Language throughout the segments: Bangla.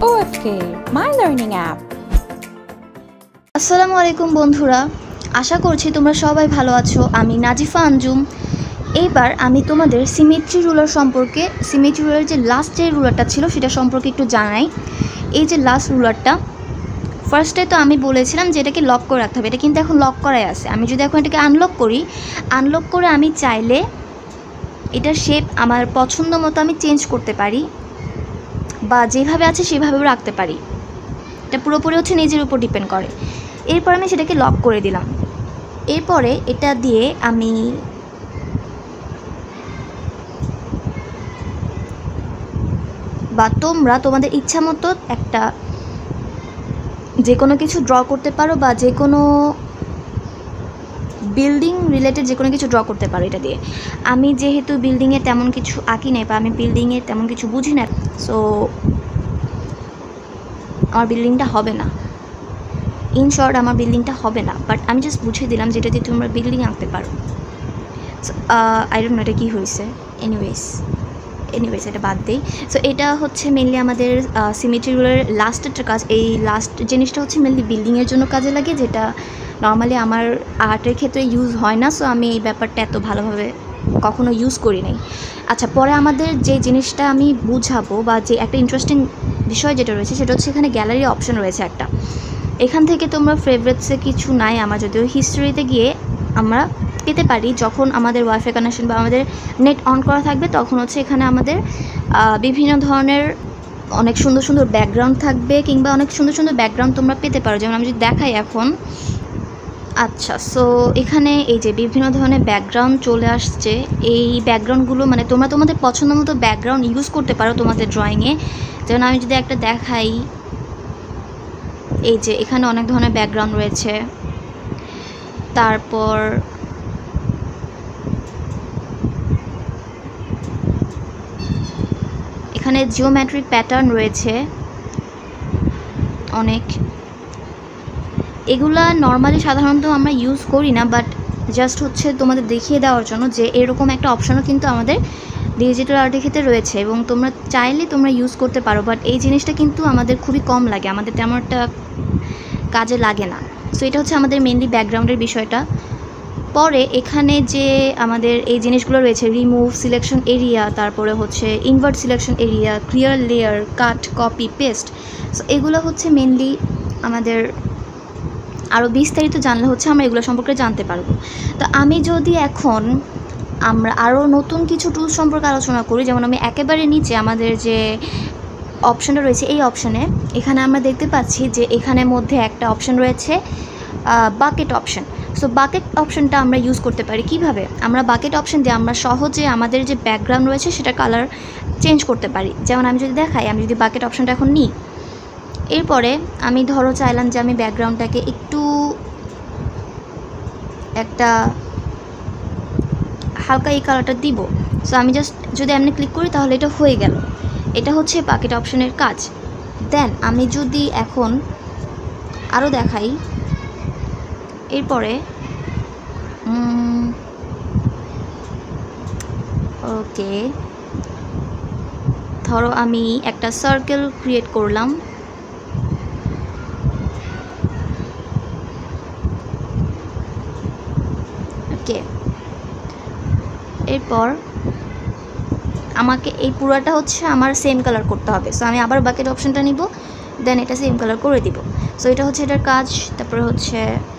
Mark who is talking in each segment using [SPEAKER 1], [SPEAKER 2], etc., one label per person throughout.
[SPEAKER 1] OFK My Learning App।
[SPEAKER 2] আসসালামু আলাইকুম বন্ধুরা, আশা করছি তোমরা সবাই ভালো আছো। আমি নাজিফা আঞ্জুম। এইবার আমি তোমাদের সিমেট্রি রুলার সম্পর্কে, সিমেট্রি রুলার যে লাস্ট যে রুলারটা ছিল সেটা সম্পর্কে একটু জানাই। এই যে লাস্ট রুলারটা, ফার্স্টে তো আমি বলেছিলাম যে এটাকে লক করে রাখতে হবে, এটা কিন্তু এখন লক করাই আছে। আমি যদি এখন এটাকে আনলক করি, আনলক করে আমি চাইলে এটার শেপ আমার পছন্দ মতো আমি চেঞ্জ করতে পারি বা যেভাবে আছে সেভাবেও রাখতে পারি। এটা পুরোপুরি হচ্ছে নিজের উপর ডিপেন্ড করে। এরপর আমি সেটাকে লক করে দিলাম। এরপরে এটা দিয়ে আমি বা তোমরা তোমাদের ইচ্ছা মতো একটা যে কোনো কিছু ড্র করতে পারো বা যে কোনো বিল্ডিং রিলেটেড যে কোনো কিছু ড্র করতে পারো এটা দিয়ে। আমি যেহেতু বিল্ডিংয়ে তেমন কিছু আঁকি নাই বা আমি বিল্ডিংয়ে তেমন কিছু বুঝি না, সো আমার বিল্ডিংটা হবে না। ইন শর্ট আমার বিল্ডিংটা হবে না, বাট আমি জাস্ট বুঝিয়ে দিলাম যেটা দিয়ে তোমরা বিল্ডিং আঁকতে পারো। আই ডোন্ট নো এটা কী হয়েছে। এনিওয়েজ এটা বাদ দেই। সো এটা হচ্ছে মেনলি আমাদের সিমেট্রি রুলারের লাস্ট একটা কাজ। এই লাস্ট জিনিসটা হচ্ছে মেনলি বিল্ডিংয়ের জন্য কাজে লাগে, যেটা নর্মালি আমার আর্টের ক্ষেত্রে ইউজ হয় না। সো আমি এই ব্যাপারটা এত ভালোভাবে কখনো ইউজ করি নাই। আচ্ছা, পরে আমাদের যে জিনিসটা আমি বুঝাবো বা যে একটা ইন্টারেস্টিং বিষয় যেটা রয়েছে সেটা হচ্ছে এখানে গ্যালারি অপশন রয়েছে একটা। এখান থেকে তোমরা ফেভারিটসে কিছু নাই আমার, যদিও হিস্ট্রিতে গিয়ে আমরা পেতে পারি। যখন আমাদের ওয়াইফাই কানেকশন বা আমাদের নেট অন করা থাকবে তখন হচ্ছে এখানে আমাদের বিভিন্ন ধরনের অনেক সুন্দর সুন্দর ব্যাকগ্রাউন্ড থাকবে, কিংবা অনেক সুন্দর সুন্দর ব্যাকগ্রাউন্ড তোমরা পেতে পারো। যেমন আমি যদি দেখাই এখন। আচ্ছা, সো এখানে এই যে বিভিন্ন ধরনের ব্যাকগ্রাউন্ড চলে আসছে। এই ব্যাকগ্রাউন্ডগুলো মানে তোমরা তোমাদের পছন্দ মতো ব্যাকগ্রাউন্ড ইউজ করতে পারো তোমাদের ড্রয়িংয়ে। যেমন আমি যদি একটা দেখাই, এই যে এখানে অনেক ধরনের ব্যাকগ্রাউন্ড রয়েছে। তারপর এখানে জিওমেট্রিক প্যাটার্ন রয়েছে অনেক। এগুলা নর্মালি সাধারণত আমরা ইউজ করি না, বাট জাস্ট হচ্ছে তোমাদের দেখিয়ে দেওয়ার জন্য যে এরকম একটা অপশানও কিন্তু আমাদের ডিজিটাল আর্টের ক্ষেত্রে রয়েছে এবং তোমরা চাইলে তোমরা ইউজ করতে পারো। বাট এই জিনিসটা কিন্তু আমাদের খুবই কম লাগে, আমাদের তেমন একটা কাজে লাগে না। সো এটা হচ্ছে আমাদের মেনলি ব্যাকগ্রাউন্ডের বিষয়টা। পরে এখানে যে আমাদের এই জিনিসগুলো রয়েছে, রিমুভ, সিলেকশন এরিয়া, তারপরে হচ্ছে invert selection area, clear layer, cut, copy, paste. So এগুলো হচ্ছে মেনলি আমাদের আরও বিস্তারিত জানলে হচ্ছে আমরা এগুলো সম্পর্কে জানতে পারবো। তো আমি যদি এখন আমরা আরও নতুন কিছু টুলস সম্পর্কে আলোচনা করি, যেমন আমি একেবারে নিচে আমাদের যে অপশানটা রয়েছে এই অপশানে এখানে আমরা দেখতে পাচ্ছি যে এখানের মধ্যে একটা অপশান রয়েছে বাকেট অপশান। সো বাকেট অপশানটা আমরা ইউজ করতে পারি কিভাবে? আমরা বাকেট অপশান দিয়ে আমরা সহজে আমাদের যে ব্যাকগ্রাউন্ড রয়েছে সেটা কালার চেঞ্জ করতে পারি। যেমন আমি যদি দেখাই, আমি যদি বাকেট অপশানটা এখন নিই, এরপরে আমি ধরো চাইলাম যে আমি ব্যাকগ্রাউন্ডটাকে একটু একটা হালকা এই কালারটা দিব। সো আমি জাস্ট যদি এমনি ক্লিক করি তাহলে এটা হয়ে গেল। এটা হচ্ছে বাকেট অপশানের কাজ। দেন আমি যদি এখন আরও দেখাই, এরপরে ওকে, ধরো আমি একটা সার্কেল ক্রিয়েট করলাম। ওকে, এরপর আমাকে এই পুরোটা হচ্ছে আমার সেম কালার করতে হবে। সো আমি আবার বাকেট অপশানটা নিব, দেন এটা সেম কালার করে দিব। সো এটা হচ্ছে এটার কাজ। তারপরে হচ্ছে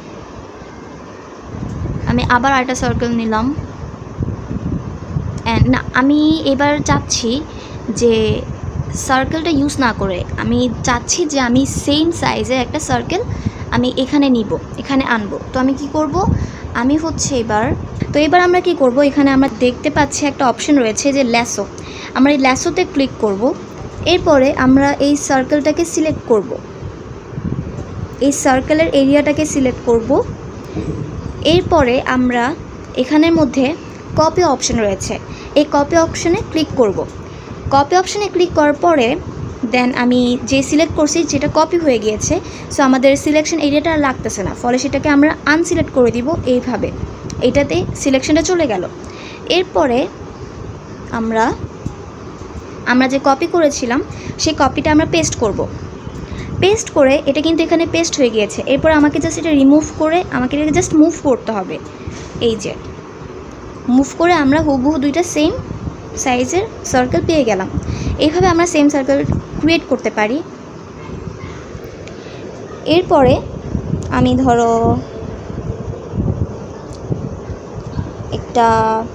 [SPEAKER 2] আমি আবার আরেকটা সার্কেল নিলাম। অ্যান্ড না, আমি এবার চাচ্ছি যে সার্কেলটা ইউজ না করে আমি চাচ্ছি যে আমি সেম সাইজের একটা সার্কেল আমি এখানে নিব, এখানে আনবো। তো আমি কি করব, আমি হচ্ছে এবার আমরা কি করব, এখানে আমরা দেখতে পাচ্ছি একটা অপশন রয়েছে যে ল্যাসো। আমরা এই ল্যাসোতে ক্লিক করব। এরপরে আমরা এই সার্কেলটাকে সিলেক্ট করব, এই সার্কেলের এরিয়াটাকে সিলেক্ট করব। এরপরে আমরা এখানের মধ্যে কপি অপশন রয়েছে, এই কপি অপশনে ক্লিক করব। কপি অপশনে ক্লিক করার পরে দেন আমি যে সিলেক্ট করছি যেটা কপি হয়ে গিয়েছে, সো আমাদের সিলেকশন এরিয়াটা আর লাগতেছে না, ফলে সেটাকে আমরা আনসিলেক্ট করে দিব। এইভাবে এটাতে সিলেকশনটা চলে গেল। এরপরে আমরা আমরা যে কপি করেছিলাম সেই কপিটা আমরা পেস্ট করব। পেস্ট করে এটা কিন্তু এখানে পেস্ট হয়ে গিয়েছে। এরপর আমাকে জাস্ট এটা রিমুভ করে আমাকে এটাকে জাস্ট মুভ করতে হবে। এই যে মুভ করে আমরা হুবহু দুইটা সেম সাইজের সার্কেল পেয়ে গেলাম। এইভাবে আমরা সেম সার্কেল ক্রিয়েট করতে পারি। এরপরে আমি ধরো একটা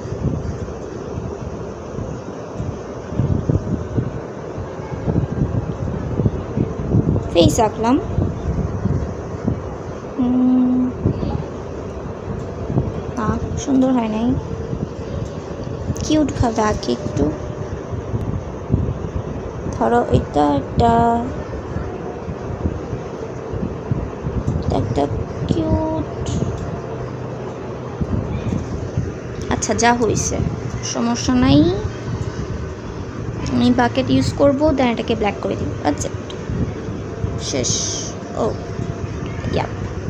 [SPEAKER 2] ফেস আঁকলাম। সুন্দর হয় নাই, কিউট ভাবে আঁকি একটু। ধরো এটা একটা কিউট, আচ্ছা যা হয়েছে সমস্যা নাই। আমি বাকেট ইউজ করবো, দেন এটাকে ব্ল্যাক করে দিব। আচ্ছা শেষ। ও ইয়া,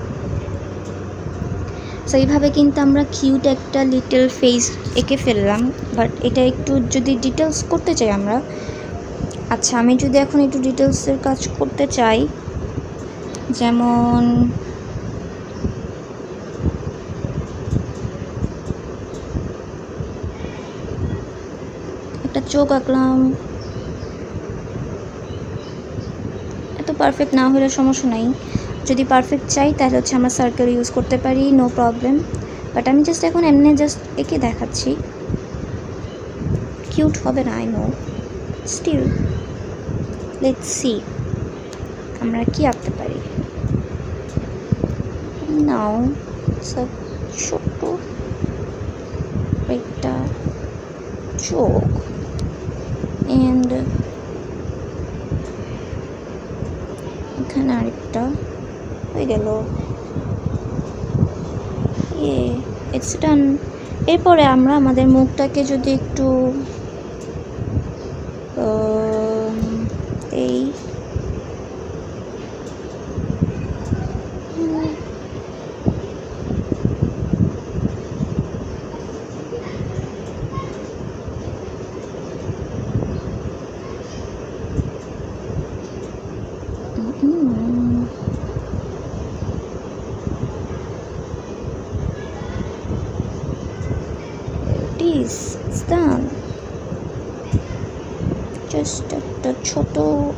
[SPEAKER 2] সো এইভাবে কিন্তু আমরা কিউট একটা লিটল ফেস এঁকে ফেললাম। বাট এটা একটু যদি ডিটেলস করতে চাই আমরা, আচ্ছা আমি যদি এখন একটু ডিটেলসের কাজ করতে চাই, যেমন একটা চোখ আঁকলাম। এত পারফেক্ট না হলে সমস্যা নাই, যদি পারফেক্ট চাই তাহলে হচ্ছে আমরা সার্কেল ইউজ করতে পারি, নো প্রবলেম। বাট আমি জাস্ট এখন এমনি জাস্ট এঁকে দেখাচ্ছি, কিউট হবে না I know, still let's see আমরা কি আঁকতে পারি। নাও ছোট্ট একটা চোখ এন্ড এখানে আরেকটা হয়ে গেল। It's done. এরপরে আমরা আমাদের মুখটাকে যদি একটু এই it's done. Just একটা ছোট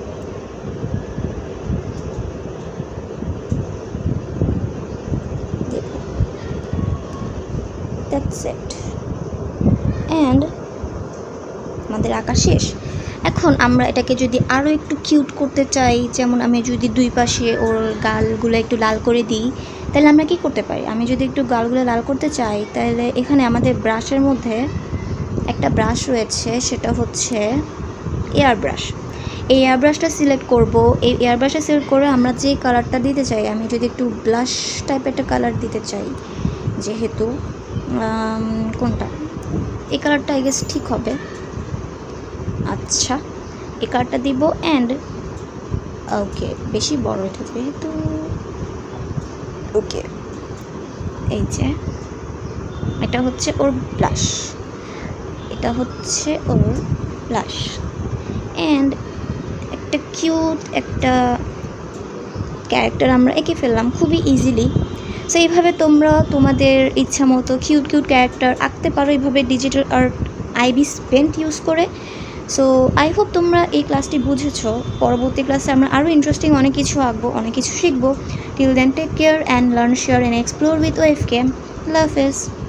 [SPEAKER 2] that's it and আমাদের আঁকা শেষ। এখন আমরা এটাকে যদি আরও একটু কিউট করতে চাই, যেমন আমি যদি দুই পাশে ওর গালগুলো একটু লাল করে দিই, তাহলে আমরা কি করতে পারি? আমি যদি একটু গালগুলো লাল করতে চাই, তাহলে এখানে আমাদের ব্রাশের মধ্যে একটা ব্রাশ রয়েছে, সেটা হচ্ছে এয়ার ব্রাশ। এই এয়ার ব্রাশটা সিলেক্ট করব। এই এয়ার ব্রাশটা সিলেক্ট করে আমরা যে কালারটা দিতে চাই, আমি যদি একটু ব্লাশ টাইপের একটা কালার দিতে চাই, যেহেতু কোনটা এই কালারটা আই গেস ঠিক হবে। আচ্ছা এই কালারটা দিব অ্যান্ড ওকে, বেশি বড় এটা যেহেতু, ওকে এই যে এটা হচ্ছে ওর ব্লাশ, এটা হচ্ছে ওর ব্লাশ অ্যান্ড একটা কিউট একটা ক্যারেক্টার আমরা এঁকে ফেললাম খুবই ইজিলি। সো এইভাবে তোমরা তোমাদের ইচ্ছা মতো কিউট কিউট ক্যারেক্টার আঁকতে পারো এইভাবে digital art Ibis Paint use করে। সো আই হোপ তোমরা এই ক্লাসটি বুঝেছো। পরবর্তী ক্লাসে আমরা আরও ইন্টারেস্টিং অনেক কিছু আঁকবো, অনেক কিছু শিখবো। Till then take care and learn, share and explore with OFK. আল্লাহ হাফেজ।